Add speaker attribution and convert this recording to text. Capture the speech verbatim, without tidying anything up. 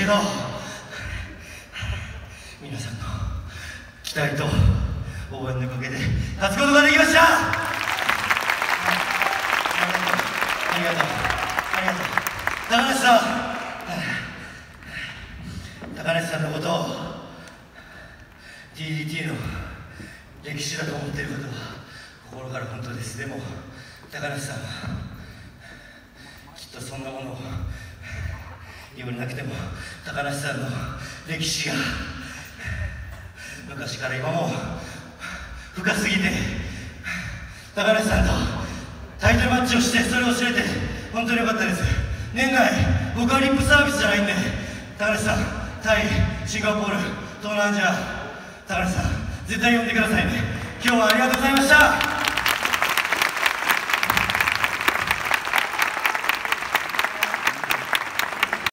Speaker 1: けど、皆さんの期待と応援のおかげで勝つことができました。ありがとう、ありがとう。高梨さん、高梨さんのことを ティーディーティー の歴史だと思っていることは心から本当です。でも高梨さんはきっとそんなものを言われなくても、高梨さんの歴史が昔から今も深すぎて、高梨さんとタイトルマッチをしてそれを知れて本当に良かったです。年内僕はリップサービスじゃないんで、高梨さん、タイ、シンガポール、東南アジア、高梨さん絶対呼んでくださいね。今日はありがとうございました。